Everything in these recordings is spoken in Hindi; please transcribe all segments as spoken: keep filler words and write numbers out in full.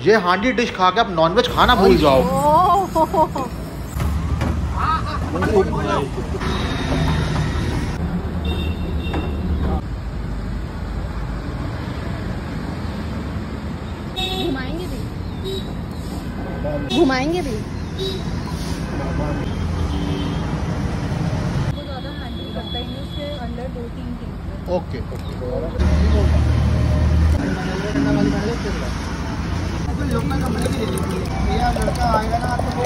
ये हांडी डिश खा के आप नॉनवेज खाना भूल जाओ। घुमाएंगे भी घुमाएंगे भी वो ज़्यादा हैंडल करता ही नहीं, उसके अंदर दो तीन टीम। ओके लड़का आएगा ना आपको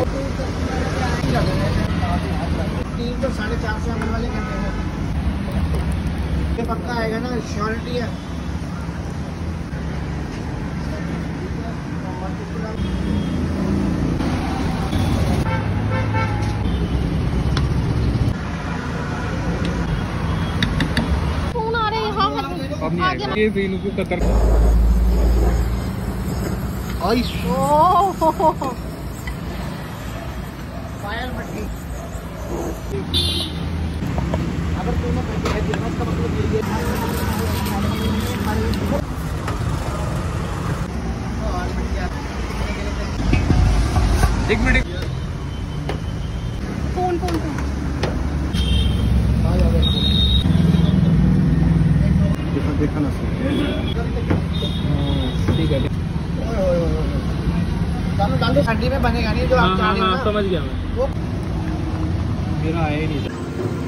तीन तो साढ़े चार सौ एम एल वाले कंटेनर ये पक्का आएगा ना, श्योरिटी है। फोन आ रहे हैं यहाँ आगे। ये फील को कतर आइस फायर मट्टी अगर तूने करके है दिया उसका मतलब ये है। एक मिनट फोन फोन फोन देखा देखा ना ठीक है। डालो डालो ठंडी में बनेगा नहीं जो आप चाह रहे हो ना। समझ गया मैं, वो मेरा आया ही नहीं था।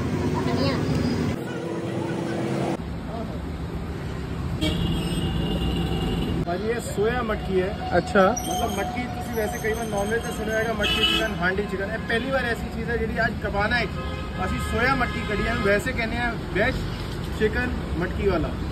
भाजी ये सोया मटकी है। अच्छा मतलब मटकी तुसी वैसे कई बार नॉनवेज से सुना जाएगा मटकी चिकन हांडी चिकन है, पहली बार ऐसी चीज़ है जी आज कबाना है। असी सोया मटकी करी है, वैसे कहने हैं वेज चिकन मटकी वाला।